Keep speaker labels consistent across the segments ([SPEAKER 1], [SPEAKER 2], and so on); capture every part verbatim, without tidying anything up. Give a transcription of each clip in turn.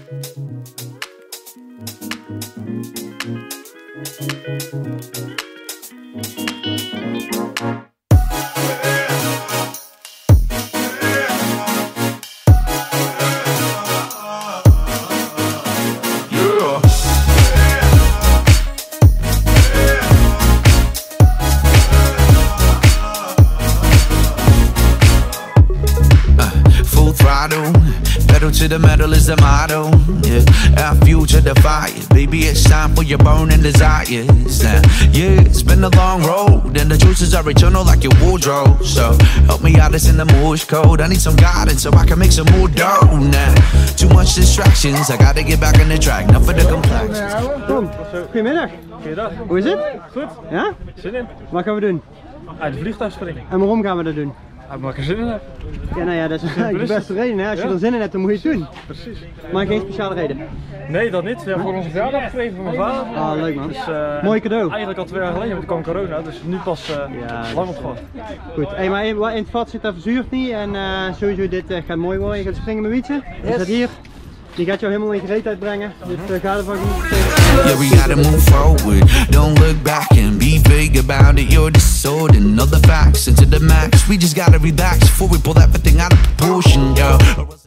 [SPEAKER 1] Pedal to the metal is the motto. Yeah, our future defiant. Baby, it's time for your burning desires. Now, yeah, it's been a long road, and the juices are eternal like your wardrobe. So help me out, it's in the Morse code. I need some guidance so I can make some more dough. Now, too much distractions. I gotta get back on the track. Enough for the complexions.
[SPEAKER 2] Tom, goedemiddag.
[SPEAKER 3] Goeiedag.
[SPEAKER 2] Hoe is het?
[SPEAKER 3] Goed.
[SPEAKER 2] Ja?
[SPEAKER 3] Zin in.
[SPEAKER 2] Wat gaan we doen?
[SPEAKER 3] Uit de vliegtuigspringen.
[SPEAKER 2] En waarom gaan we dat doen?
[SPEAKER 3] Omdat ik er zin in heb.
[SPEAKER 2] Ja, nou ja, dat is de beste reden. Hè? Als je
[SPEAKER 3] ja.
[SPEAKER 2] er zin in hebt, dan moet je het doen.
[SPEAKER 3] Precies.
[SPEAKER 2] Maar geen speciale reden?
[SPEAKER 3] Nee, dat niet. We hebben voor onze verjaardag gekregen van mijn vader.
[SPEAKER 2] Ah, leuk man.
[SPEAKER 3] Dus, uh,
[SPEAKER 2] mooi cadeau.
[SPEAKER 3] Eigenlijk al twee jaar geleden, want toen kwam corona, dus nu pas uh,
[SPEAKER 2] ja,
[SPEAKER 3] lang op gewoon.
[SPEAKER 2] Goed, hey, maar in, in het vat zit dat verzuurt niet en uh, sowieso dit uh, gaat mooi worden. Je gaat springen met Wietse. Die staat hier. Die gaat jou helemaal in gereedheid brengen. Dus uh, ga ervan genieten.
[SPEAKER 1] Yeah, we gotta move forward. Don't look back and be vague about it. You're distorting all the facts into the max. We just gotta relax before we pull everything out of proportion, yo.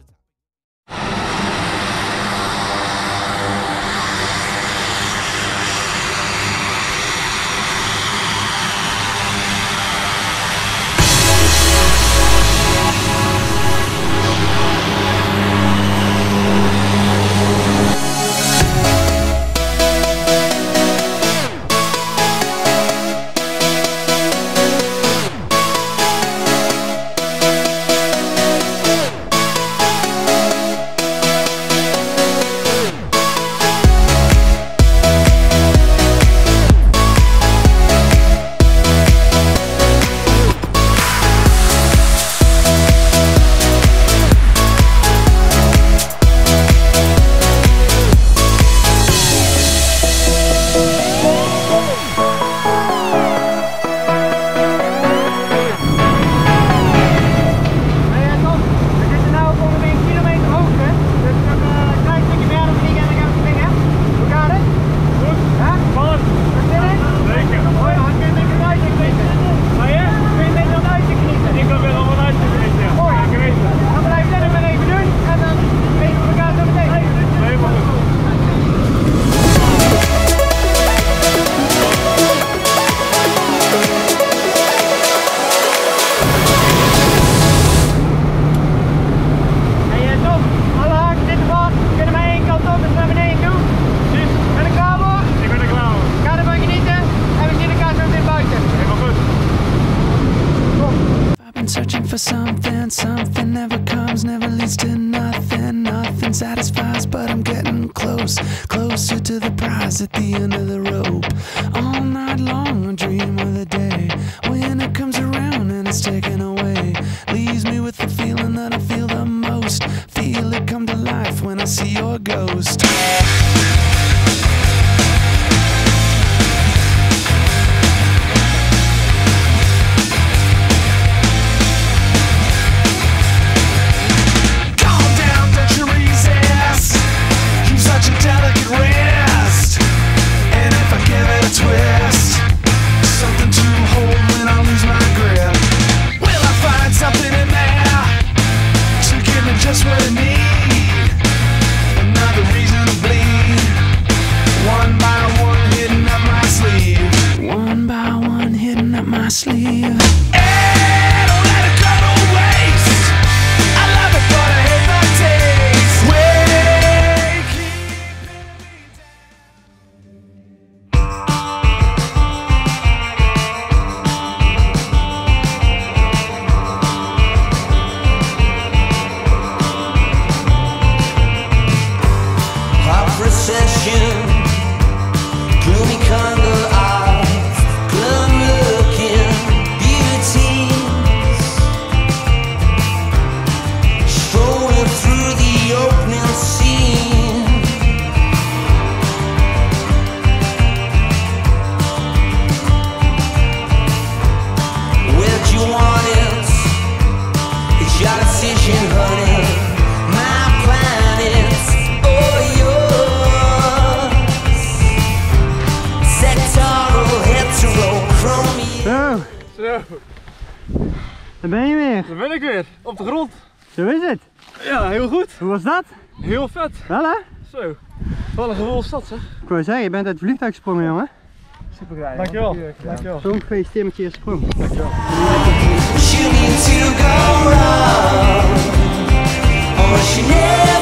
[SPEAKER 4] Searching for something, something never comes, never leads to nothing, nothing satisfies, but I'm getting close, closer to the prize at the end of the rope. All night long I dream of the day when it comes around and it's taken away, leaves me with the feeling that I feel the most, feel it come to life when I see your ghost. Sleeve. Hey, don't let it go to waste. I love it, but I hate the taste.
[SPEAKER 5] Hot procession, gloomy conga eyes, glum looking, beauty
[SPEAKER 3] Zo,
[SPEAKER 2] Daar ben je weer.
[SPEAKER 3] daar ben ik weer. Op de grond.
[SPEAKER 2] Zo is het.
[SPEAKER 3] Ja, heel goed.
[SPEAKER 2] Hoe was dat?
[SPEAKER 3] Heel vet.
[SPEAKER 2] Wel hè?
[SPEAKER 3] Zo. Wat een gewoelde stad zeg.
[SPEAKER 2] Ik wou zeggen, je bent uit het vliegtuig gesprongen jongen.
[SPEAKER 3] Super graag. Dankjewel. Dankjewel.
[SPEAKER 2] Zo'n gefeliciteerd met je eerste sprong.
[SPEAKER 3] Dankjewel.
[SPEAKER 5] She means to go wrong, or she never